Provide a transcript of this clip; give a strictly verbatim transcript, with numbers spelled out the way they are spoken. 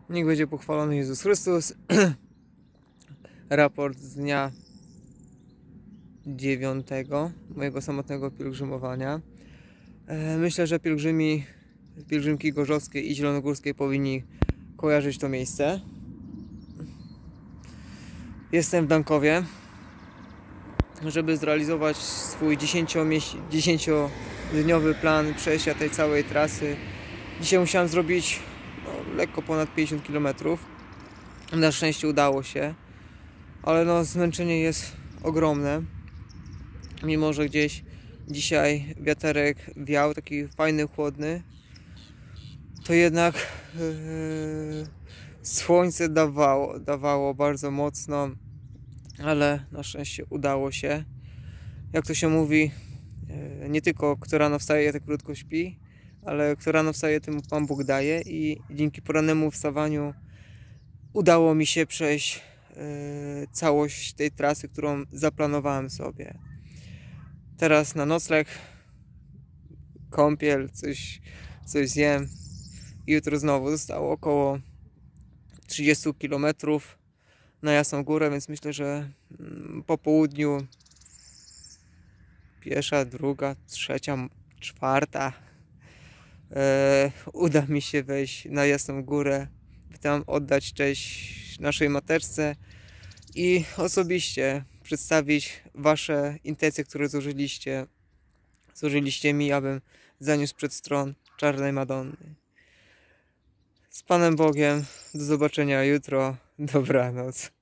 Niech będzie pochwalony Jezus Chrystus. Raport z dnia dziewiątego mojego samotnego pielgrzymowania. Myślę, że pielgrzymi, pielgrzymki gorzowskiej i zielonogórskiej powinni kojarzyć to miejsce. Jestem w Dankowie, żeby zrealizować swój dziesięciodniowy plan przejścia tej całej trasy. Dzisiaj musiałem zrobić no, lekko ponad pięćdziesiąt kilometrów. Na szczęście udało się, ale no, zmęczenie jest ogromne. Mimo że gdzieś dzisiaj wiaterek wiał, taki fajny, chłodny, to jednak yy, słońce dawało, dawało bardzo mocno, ale na szczęście udało się. Jak to się mówi, yy, nie tylko kto rano wstaje, tak krótko śpi, ale kto rano wstaje, temu Pan Bóg daje, i dzięki porannemu wstawaniu udało mi się przejść yy, całość tej trasy, którą zaplanowałem sobie. Teraz na nocleg, kąpiel, coś, coś zjem. Jutro znowu zostało około trzydzieści kilometrów na Jasną Górę, więc myślę, że po południu pierwsza, druga, trzecia, czwarta e, uda mi się wejść na Jasną Górę, by tam oddać cześć naszej mateczce i osobiście przedstawić wasze intencje, które złożyliście, złożyliście mi, abym zaniósł przed stron Czarnej Madonny. Z Panem Bogiem, do zobaczenia jutro, dobranoc.